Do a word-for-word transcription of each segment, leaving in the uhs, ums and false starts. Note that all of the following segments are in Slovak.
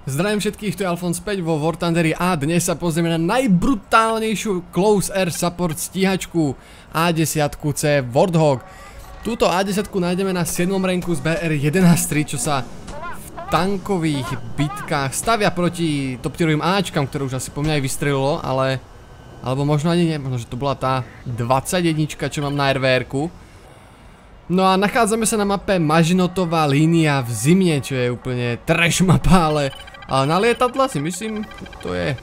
Zdravím všetkých, to je Alfons späť vo War Thunderi a dnes sa pozrieme na najbrutálnejšiu Close Air Support stíhačku A desať C Warthog. Túto A desať nájdeme na siedmom ranku z B R jedenásť tri, čo sa v tankových bitkách stavia proti top tierovým Ačkám, ktoré už asi po mňa aj vystrelilo, ale... Alebo možno ani nie, možno, že to bola tá dvadsaťjeden, čo mám na er vé erku. No a nachádzame sa na mape Mažinotová línia v zimne, čo je úplne trash mapa, ale... Ale na lietadla si myslím, to je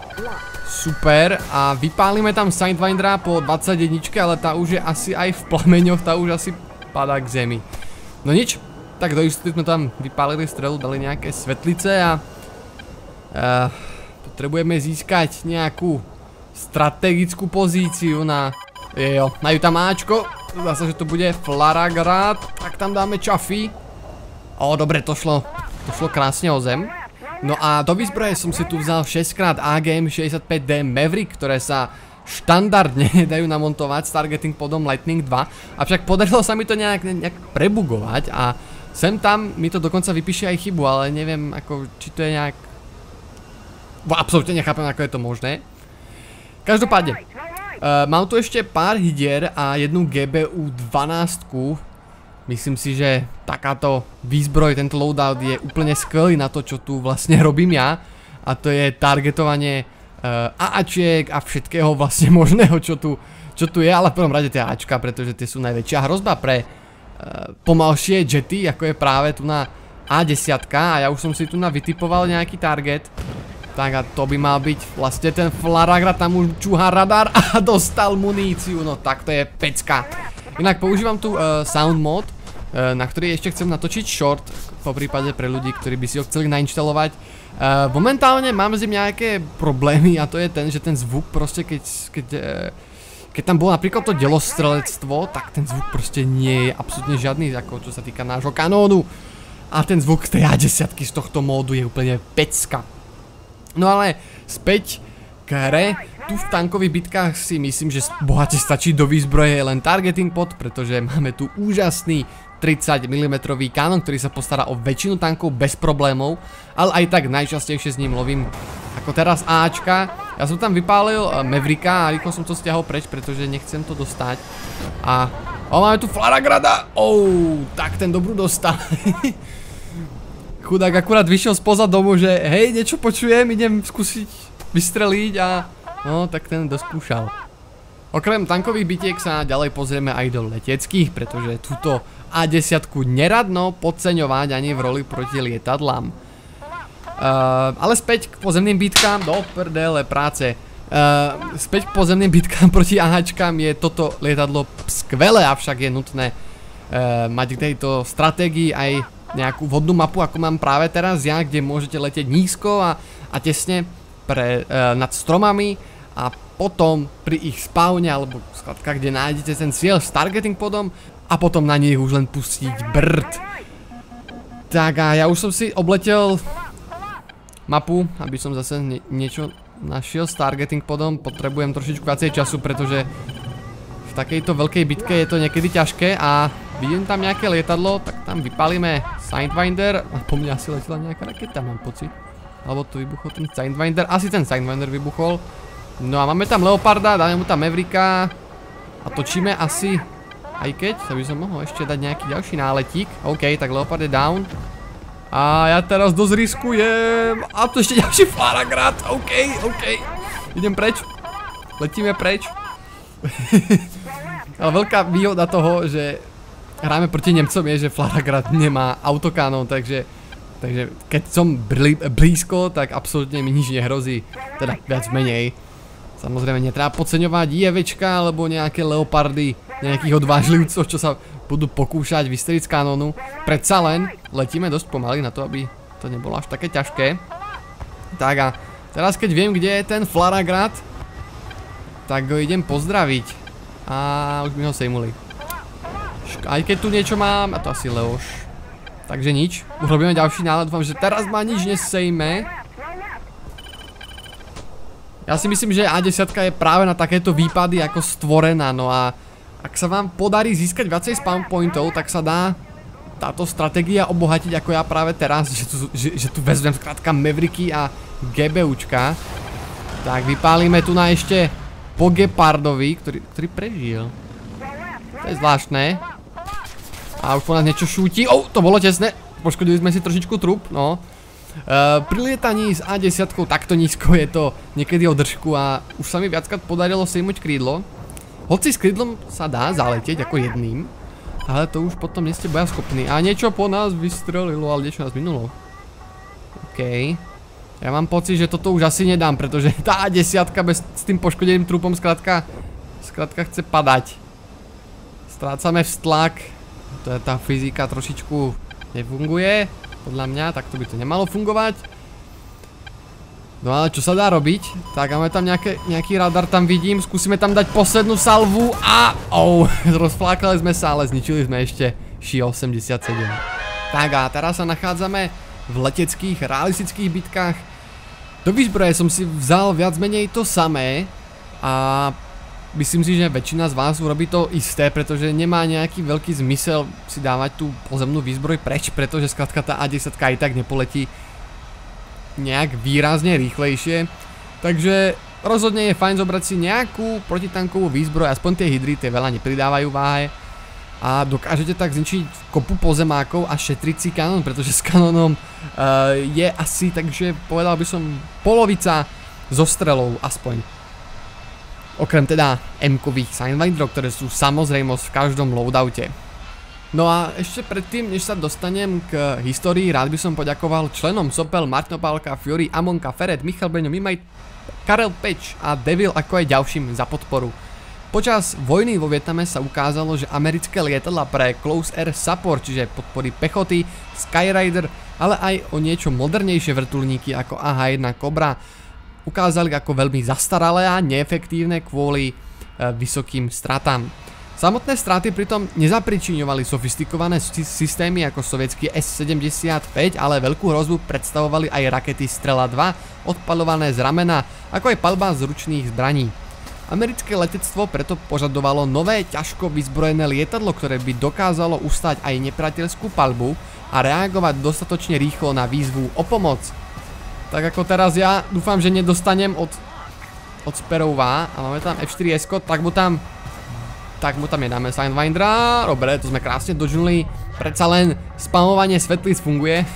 super a vypálime tam Sidewindera po dvadsaťjeden, ale tá už je asi aj v plameňoch, tá už asi padá k zemi. No nič, tak do istoty sme tam vypálili strelu, dali nejaké svetlice a uh, potrebujeme získať nejakú strategickú pozíciu na, jo, na Utamáčko. Zdá sa, že to bude Flaragrad, tak tam dáme čafy. O, dobre, to šlo, to šlo krásne o zem. No a do výzbroje som si tu vzal šesť krát A G M šesťdesiatpäť D Maverick, ktoré sa štandardne dajú namontovať s targeting podom Lightning dva. Avšak podarilo sa mi to nejak, nejak prebugovať a sem tam mi to dokonca vypíše aj chybu, ale neviem, ako, či to je nejak... Absolutne nechápem, ako je to možné. Každopádne, uh, mám tu ešte pár hidier a jednu G B U dvanásť. Myslím si, že takáto výzbroj, tento loadout je úplne skvelý na to, čo tu vlastne robím ja. A to je targetovanie uh, AAčiek a všetkého vlastne možného, čo tu, čo tu je. Ale v prvom rade tie Ačka, pretože tie sú najväčšia hrozba pre uh, pomalšie jety, ako je práve tu na A desať. A ja už som si tu na vytipoval nejaký target. Tak a to by mal byť vlastne ten Flaragrad, tam už čúha radar a dostal muníciu. No tak to je pecka. Inak používam tu uh, sound mod, uh, na ktorý ešte chcem natočiť short, po prípade pre ľudí, ktorí by si ho chceli nainštalovať. Uh, momentálne mám s ním nejaké problémy a to je ten, že ten zvuk proste, keď, keď, uh, keď tam bolo napríklad to delostrelectvo, tak ten zvuk proste nie je absolútne žiadny, ako čo sa týka nášho kanónu. A ten zvuk z tej A desať z tohto módu je úplne pecka. No ale späť k hre. Tu v tankových bitkách si myslím, že bohate stačí do výzbroje len targeting pod, pretože máme tu úžasný tridsať milimetrov kanon, ktorý sa postará o väčšinu tankov bez problémov, ale aj tak najčastejšie s ním lovím ako teraz Ačka. Ja som tam vypálil Mavericka a rýchlo som to stiahol preč, pretože nechcem to dostať. A o, máme tu Flaragrada. Oh, tak ten dobrú dostal. Chudák akurát vyšiel spoza domu, že hej, niečo počujem, idem skúsiť vystreliť a no, tak ten doskúšal. Okrem tankových bitiek sa ďalej pozrieme aj do leteckých, pretože túto A desať neradno podceňovať ani v roli proti lietadlám. Uh, ale späť k pozemným bitkám, do prdele práce. Uh, späť k pozemným bitkám proti AHčkám je toto lietadlo skvelé, avšak je nutné uh, mať k tejto stratégii aj nejakú vhodnú mapu, ako mám práve teraz ja, kde môžete letieť nízko a, a tesne pre, uh, nad stromami a potom pri ich spawne alebo skladka, kde nájdete ten cieľ s targeting podom a potom na nich už len pustiť brd. Tak a ja už som si obletel mapu, aby som zase nie, niečo našiel s targeting podom. Potrebujem trošičku viacej času, pretože v takejto veľkej bitke je to niekedy ťažké a vidím tam nejaké lietadlo, tak tam vypálime Sidewinder a po mne asi letela nejaká raketa, mám pocit. Alebo tu vybuchol ten Sidewinder, asi ten Sidewinder vybuchol. No a máme tam Leoparda, dáme mu tam Mavericka a točíme asi, aj keď, to by som mohol ešte dať nejaký ďalší náletík. OK, tak Leopard je down. A ja teraz dosť riskujem. A tu ešte ďalší Flaragrad, OK, OK. Idem preč, letíme preč. Ale veľká výhoda toho, že hráme proti Nemcom je, že Flaragrad nemá autokanón, takže Takže keď som blízko, tak absolútne mi nič nehrozí. Teda viac menej. Samozrejme netreba podceňovať IEVčka alebo nejaké leopardy, nejakých odvážlivcov, čo sa budú pokúšať vystreliť z kanónu. Predsa len letíme dosť pomaly na to, aby to nebolo až také ťažké. Tak a teraz keď viem, kde je ten Flaragrad, tak ho idem pozdraviť. A už mi ho sejmuli. Aj keď tu niečo mám, a to asi Leoš. Takže nič, urobíme ďalší nálet, dúfam, že teraz ma nič nesejme. Ja si myslím, že A desať je práve na takéto výpady ako stvorená, no a ak sa vám podarí získať viacej spawn pointov, tak sa dá táto stratégia obohatiť ako ja práve teraz, že tu, že, že tu vezmem skrátka Mavericky a GBUčka. Tak vypálime tu na ešte po Gepardovi, ktorý, ktorý prežil. To je zvláštne. A už po nás niečo šúti. Oh, to bolo tesné. Poškodili sme si trošičku trup, no. Uh, pri lietaní s á desať takto nízko je to niekedy o držku a už sa mi viackrát podarilo sejmuť krídlo. Hoci s krídlom sa dá zaletieť ako jedným, ale to už potom nie ste bojaschopní. A niečo po nás vystrelilo, ale niečo nás minulo. OK. Ja mám pocit, že toto už asi nedám, pretože tá á desať bez, s tým poškodeným trupom skrátka, skrátka chce padať. Strácame vztlak. To je tá fyzika trošičku nefunguje. Podľa mňa, takto by to nemalo fungovať. No ale čo sa dá robiť? Tak máme tam nejaké, nejaký radar, tam vidím. Skúsime tam dať poslednú salvu a... Oh, rozflákali sme sa, ale zničili sme ešte Shi osemdesiatsedem. Tak a teraz sa nachádzame v leteckých, realistických bitkách. Do výzbroje som si vzal viac menej to samé. A... myslím si, že väčšina z vás urobí to isté, pretože nemá nejaký veľký zmysel si dávať tú pozemnú výzbroj preč, pretože skrátka tá á desať aj tak nepoletí nejak výrazne rýchlejšie. Takže rozhodne je fajn zobrať si nejakú protitankovú výzbroj, aspoň tie hydry, tie veľa nepridávajú váhe. A dokážete tak zničiť kopu pozemákov a šetriť si kanón, pretože s kanónom uh, je asi, takže povedal by som, polovica zostrelov aspoň. Okrem teda M-kových Sidewinderov, ktoré sú samozrejmosť v každom loadoute. No a ešte predtým, než sa dostanem k histórii, rád by som poďakoval členom Sopel, Martin Opálka, Fury, Amonka, Feret, Michal Beňo, Mimaj, Karel Peč a Devil, ako aj ďalším za podporu. Počas vojny vo Vietname sa ukázalo, že americké lietadlá pre Close Air Support, čiže podpory pechoty, Skyrider, ale aj o niečo modernejšie vrtuľníky ako á há jeden Cobra, ukázali ako veľmi zastaralé a neefektívne kvôli e, vysokým stratám. Samotné straty pritom nezapričiňovali sofistikované systémy ako sovietský es sedemdesiatpäť, ale veľkú hrozbu predstavovali aj rakety Strela dva, odpaľované z ramena, ako aj paľba z ručných zbraní. Americké letectvo preto požadovalo nové ťažko vyzbrojené lietadlo, ktoré by dokázalo ustáť aj nepriateľskú paľbu a reagovať dostatočne rýchlo na výzvu o pomoc. Tak ako teraz ja dúfam, že nedostanem od, od Sparrowa a máme tam ef štyri es, tak mu tam tak mu tam nedáme Sidewindera. Dobre, to sme krásne dodžnuli. Predsa len spamovanie svetlíc funguje.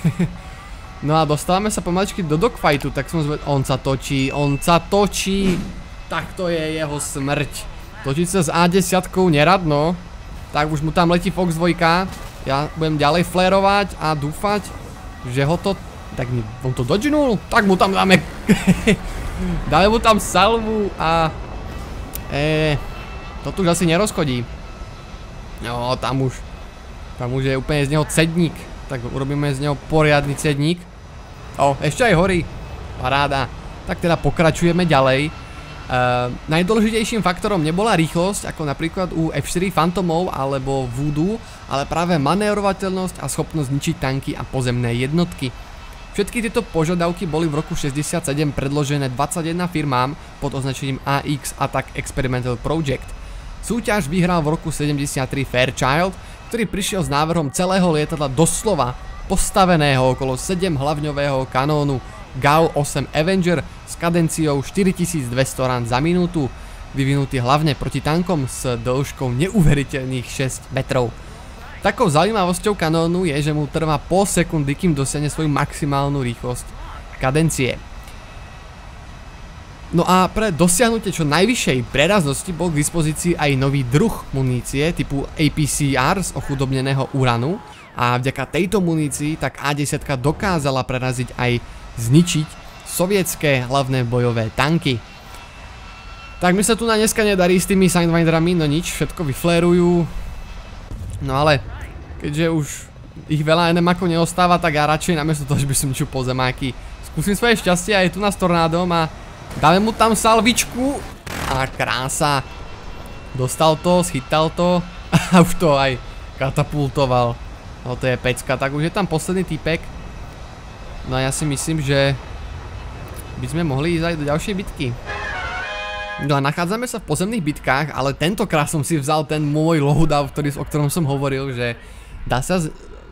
No a dostávame sa pomaličky do dogfightu, tak som zvedal, on sa točí, on sa točí. Tak to je jeho smrť. Točiť sa s á desať nerad, no. Tak už mu tam letí Fox dva. Ja budem ďalej flérovať a dúfať, že ho to... Tak on to dodžnul, tak mu tam dáme... dáme mu tam salvu a... Eee... To tu už asi nerozchodí. No, tam už... Tam už je úplne z neho cedník. Tak urobíme z neho poriadny cedník. O, ešte aj horí. Paráda. Tak teda pokračujeme ďalej. Uh, najdôležitejším faktorom nebola rýchlosť, ako napríklad u ef štyri Phantomov alebo Voodoo, ale práve manévrovateľnosť a schopnosť zničiť tanky a pozemné jednotky. Všetky tieto požiadavky boli v roku šesťdesiatsedem predložené dvadsaťjeden firmám pod označením á iks Attack Experimental Project. Súťaž vyhral v roku sedemdesiattri Fairchild, ktorý prišiel s návrhom celého lietadla doslova postaveného okolo sedemhlavňového kanónu G A U osem Avenger s kadenciou štyritisícdvesto rán za minútu, vyvinutý hlavne proti tankom s dĺžkou neuveriteľných šesť metrov. Takou zaujímavosťou kanónu je, že mu trvá pol sekundy, kým dosiahne svoju maximálnu rýchlosť kadencie. No a pre dosiahnutie čo najvyššej preraznosti bol k dispozícii aj nový druh munície typu á pé cé er z ochudobneného uranu a vďaka tejto munícii tak á desať dokázala preraziť aj zničiť sovietské hlavné bojové tanky. Tak mi sa tu na dneska nedarí s tými Sidewinderami, no nič, všetko vyflérujú. No ale keďže už ich veľa enemakov neostáva, tak ja radšej namiesto toho, že by som ničil pozemáky, skúsim svoje šťastie aj tu na s tornádom a dáme mu tam salvičku a krása. Dostal to, schytal to a už to aj katapultoval. No to je pecka, tak už je tam posledný týpek. No a ja si myslím, že by sme mohli ísť aj do ďalšej bitky. No a nachádzame sa v pozemných bitkách, ale tentokrát som si vzal ten môj loadout, ktorý, o ktorom som hovoril, že dá sa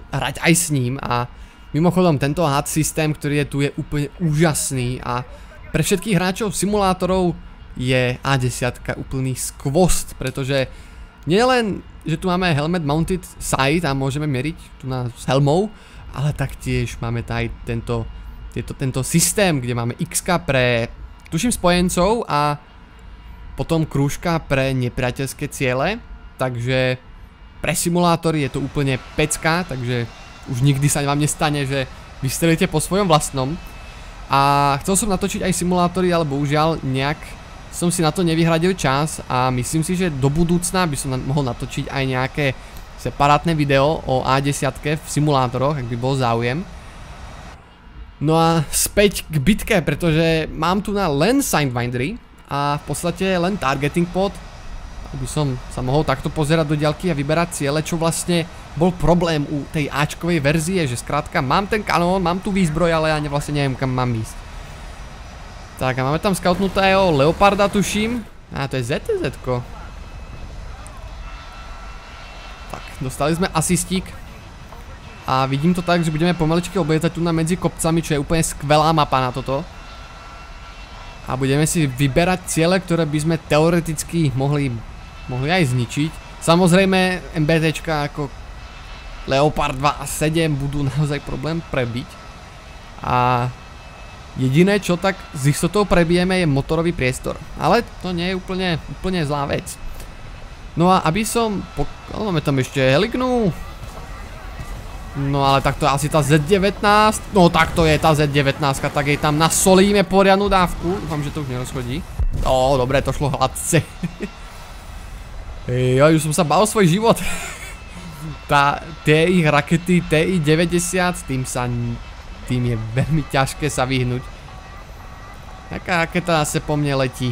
hrať aj s ním a mimochodom tento H U D systém, ktorý je tu, je úplne úžasný a pre všetkých hráčov simulátorov je A desať úplný skvost, pretože nielen, že tu máme helmet mounted sight a môžeme meriť tu na s helmou, ale taktiež máme aj tento, tieto, tento systém, kde máme X pre, tuším, spojencov a potom krúžka pre nepriateľské ciele, takže pre simulátory je to úplne pecka, takže už nikdy sa vám nestane, že vystrelíte po svojom vlastnom. A chcel som natočiť aj simulátory, ale bohužiaľ nejak som si na to nevyhradil čas a myslím si, že do budúcna by som mohol natočiť aj nejaké separátne video o A desať v simulátoroch, ak by bol záujem. No a späť k bitke, pretože mám tu na len Sidewinder a v podstate len targeting pod, aby som sa mohol takto pozerať do diaľky a vyberať ciele, čo vlastne bol problém u tej Ačkovej verzie, že skrátka mám ten kanón, mám tu výzbroj, ale ja vlastne neviem, kam mám ísť. Tak a máme tam scoutnutého Leoparda, tuším. A to je zet té zetko. Tak, dostali sme asistík. A vidím to tak, že budeme pomaličky oblietať tu na medzi kopcami, čo je úplne skvelá mapa na toto. A budeme si vyberať ciele, ktoré by sme teoreticky mohli, mohli aj zničiť. Samozrejme, MBTčka ako Leopard dva a sedem budú naozaj problém prebiť. A jediné, čo tak z istotou prebijeme, je motorový priestor. Ale to nie je úplne, úplne zlá vec. No a aby som... Máme tam ešte heliknú. No ale tak to je asi tá zet devätnásť. No tak to je tá zet devätnásť, tak jej tam nasolíme poriadnu dávku. Dúfam, že to už nerozchodí. Ó, dobre, to šlo hladce. Ja už som sa bál svoj život. Tá, tie ich rakety T I deväťdesiat, tým sa... Tým je veľmi ťažké sa vyhnúť. Taká raketa zase po mne letí.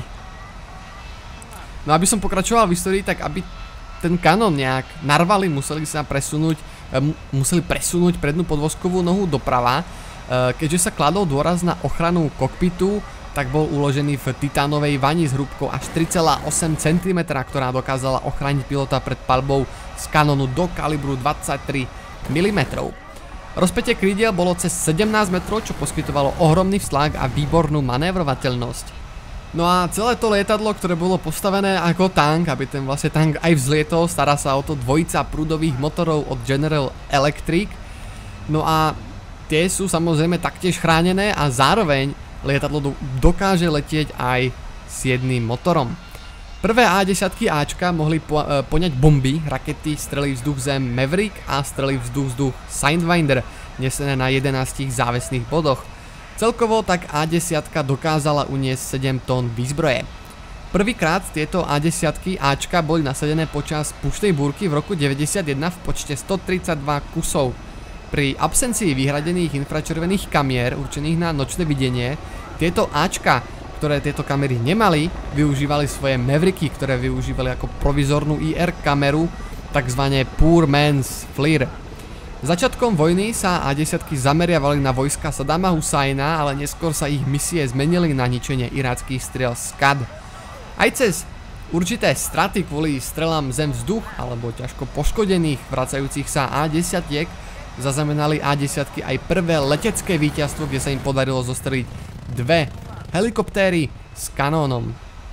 No aby som pokračoval v histórii, tak aby ten kanón nejak narvali, museli sa presunúť, museli presunúť prednú podvozkovú nohu doprava. Keďže sa kladol dôraz na ochranu kokpitu, tak bol uložený v titánovej vani s hrúbkou až tri celé osem centimetra, ktorá dokázala ochrániť pilota pred palbou z kanónu do kalibru dvadsaťtri milimetrov. Rozpätie krídiel bolo cez sedemnásť metrov, čo poskytovalo ohromný vztlak a výbornú manévrovateľnosť. No a celé to lietadlo, ktoré bolo postavené ako tank, aby ten vlastne tank aj vzlietol, stará sa o to dvojica prúdových motorov od General Electric. No a tie sú samozrejme taktiež chránené a zároveň lietadlo dokáže letieť aj s jedným motorom. Prvé A desať Ačka mohli po, e, poňať bomby, rakety, strely vzduch-zem Maverick a strely vzduch-vzduch Sidewinder, nesené na jedenástich závesných bodoch. Celkovo tak A desať dokázala uniesť sedem tón výzbroje. Prvýkrát tieto A desať Ačka boli nasadené počas puštej búrky v roku deväťdesiatjeden v počte stotridsaťdva kusov. Pri absencii vyhradených infračervených kamier určených na nočné videnie, tieto Ačka, ktoré tieto kamery nemali, využívali svoje Mavericky, ktoré využívali ako provizornú í er kameru, takzvané Poor Man's FLIR. Začiatkom vojny sa A desať zameriavali na vojska Saddama Husajna, ale neskôr sa ich misie zmenili na ničenie iráckych striel Scud. Aj cez určité straty kvôli strelám zem-vzduch alebo ťažko poškodených vracajúcich sa A desať zaznamenali A desať aj prvé letecké víťazstvo, kde sa im podarilo zostreliť dve helikoptéry s kanónom.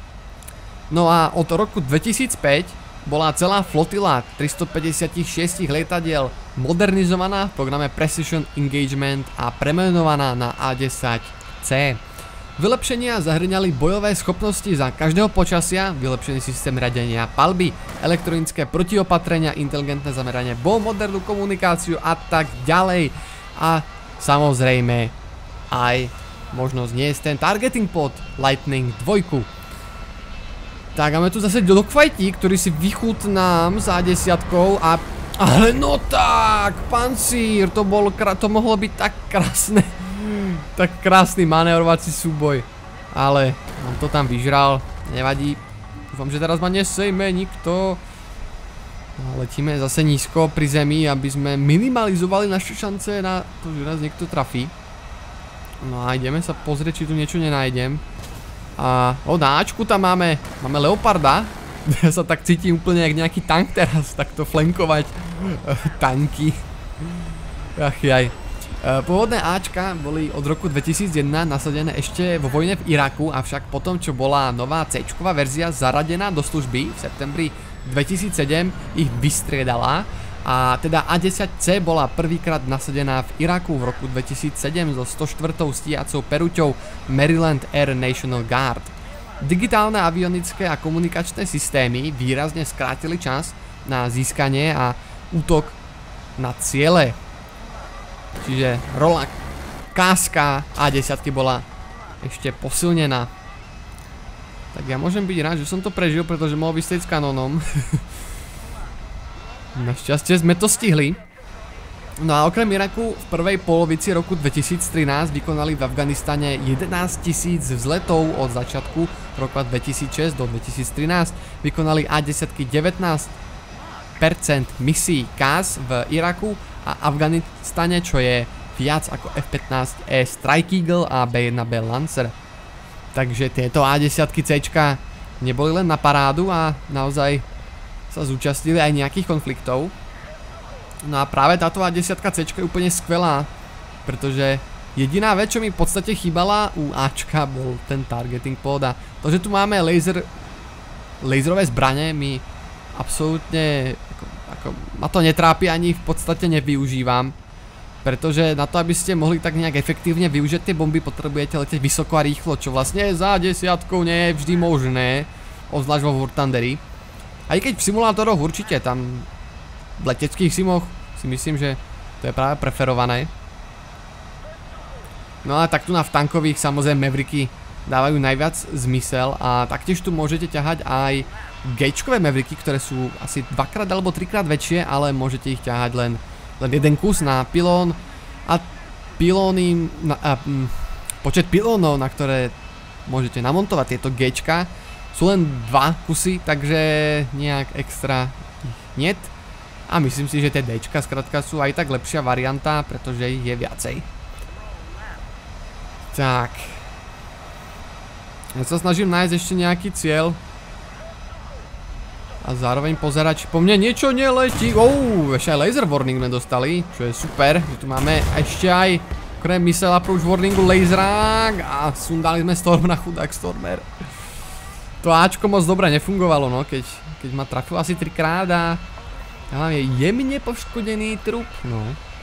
No a od roku dvetisícpäť bola celá flotila tristopäťdesiatšesť lietadiel modernizovaná v programe Precision Engagement a premenovaná na A desať C. Vylepšenia zahrňali bojové schopnosti za každého počasia, vylepšený systém riadenia palby, elektronické protiopatrenia, inteligentné zameranie bomb, modernú komunikáciu a tak ďalej. A samozrejme aj možnosť nie je ten targeting pod Lightning dva. Tak máme tu zase dogfightík, ktorý si vychutnám s A desať a... Ale no tak, pancír, to, bol, to mohlo byť tak krásne. Tak krásny manévrovací súboj. Ale on to tam vyžral, nevadí. Dúfam, že teraz ma nesejme nikto. Letíme zase nízko pri zemi, aby sme minimalizovali naše šance na to, že nás niekto trafí. No a ideme sa pozrieť, či tu niečo nenájdem. A o, na Ačku tam máme, máme Leoparda. Ja sa tak cítim úplne jak nejaký tank teraz, takto flankovať tanky. Ach jaj. Pôvodné Ačka boli od roku dvetisícjeden nasadené ešte vo vojne v Iraku, avšak potom, čo bola nová Cčková verzia zaradená do služby v septembri dvetisícsedem, ich vystriedala a teda á desať cé bola prvýkrát nasadená v Iraku v roku dvetisícsedem so stoštvrtou stíhacou peruťou Maryland Air National Guard. Digitálne avionické a komunikačné systémy výrazne skrátili čas na získanie a útok na ciele. Čiže rola káska á desať bola ešte posilnená. Tak ja môžem byť rád, že som to prežil, pretože mohol vystieť s kanónom. Našťastie sme to stihli. No a okrem Iraku v prvej polovici roku dvetisíctrinásť vykonali v Afganistane jedenásťtisíc vzletov od začiatku roka dvetisícšesť do dvetisíctrinásť. Vykonali á desať devätnásť percent misií ká á es v Iraku a Afganistane, čo je viac ako ef pätnásť é Strike Eagle a bé jedna bé Lancer. Takže tieto á desať céčka neboli len na parádu a naozaj sa zúčastnili aj nejakých konfliktov. No a práve táto á desať céčka je úplne skvelá, pretože jediná vec, čo mi v podstate chýbala u Ačka, bol ten targeting pod a to, že tu máme laser, laserové zbrane, mi absolútne ako, ako, ma to netrápi, ani v podstate nevyužívam, pretože na to, aby ste mohli tak nejak efektívne využiť tie bomby, potrebujete letieť vysoko a rýchlo, čo vlastne za desiatkou nie je vždy možné, obzvlášť vo War Thunderi. Aj keď v simulátoroch určite, tam v leteckých simoch si myslím, že to je práve preferované. No a tak tu na v tankových samozrejme Mavericky dávajú najviac zmysel a taktiež tu môžete ťahať aj gečkové Mavericky, ktoré sú asi dvakrát alebo trikrát väčšie, ale môžete ich ťahať len, len jeden kus na pilón a pilóny, na, a, m, počet pilónov, na ktoré môžete namontovať tieto gečka, sú len dva kusy, takže nejak extra niet. A myslím si, že tie Dčka skrátka sú aj tak lepšia varianta, pretože ich je viacej. Tak. Ja sa snažím nájsť ešte nejaký cieľ. A zároveň pozerať, či po mne niečo neletí. Ouu, ešte aj laser warning sme dostali, čo je super. Že tu máme ešte aj okrem missile approach warningu laserák. A sundali sme Stormera, chudák Stormer. To Ačko moc dobre nefungovalo, no, keď, keď ma trafil asi trikrát a ja mám je jemne poškodený trup, no.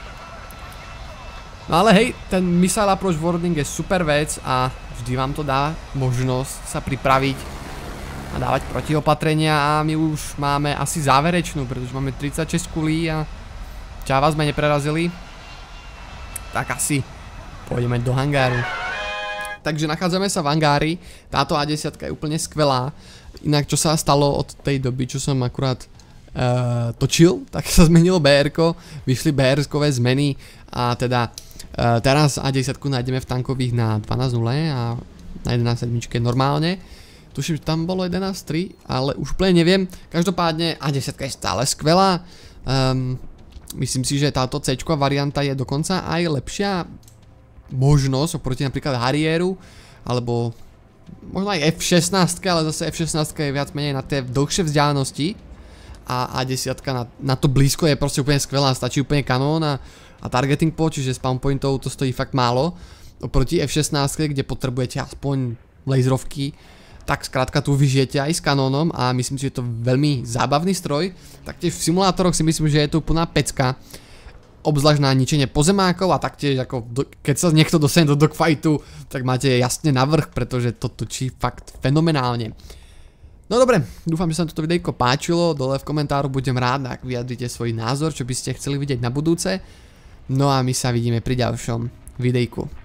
No ale hej, ten missile approach warning je super vec a vždy vám to dá možnosť sa pripraviť a dávať protiopatrenia a my už máme asi záverečnú, pretože máme tridsaťšesť kulí a čáva sme neprerazili. Tak asi pôjdeme do hangáru. Takže nachádzame sa v hangári, táto á desať je úplne skvelá. Inak čo sa stalo od tej doby, čo som akurát Uh, točil, tak sa zmenilo bé erko, vyšli bé erskové zmeny a teda uh, teraz á desať nájdeme v tankových na dvanásť nula a na jedenásť sedem normálne. Tuším, že tam bolo jedenásť tri, ale už úplne neviem. Každopádne á desať je stále skvelá. Um, myslím si, že táto céčková varianta je dokonca aj lepšia možnosť oproti napríklad Harrieru alebo možno aj ef šestnásť, ale zase ef šestnásť je viac menej na tie dlhšie vzdialenosti. A á desať na, na to blízko je proste úplne skvelá, stačí úplne kanón a, a targeting pod, čiže spawn pointov to stojí fakt málo. Oproti ef šestnásť, kde potrebujete aspoň laserovky, tak skrátka tu vyžijete aj s kanónom a myslím si, že je to veľmi zábavný stroj. Taktiež v simulátoroch si myslím, že je to úplná pecka, obzvlášť na ničenie pozemákov a taktiež ako do, keď sa niekto dostane do dogfightu, tak máte jasne navrch, pretože to točí fakt fenomenálne. No dobre, dúfam, že sa vám toto videjko páčilo, dole v komentáru budem rád, ak vyjadrite svoj názor, čo by ste chceli vidieť na budúce. No a my sa vidíme pri ďalšom videjku.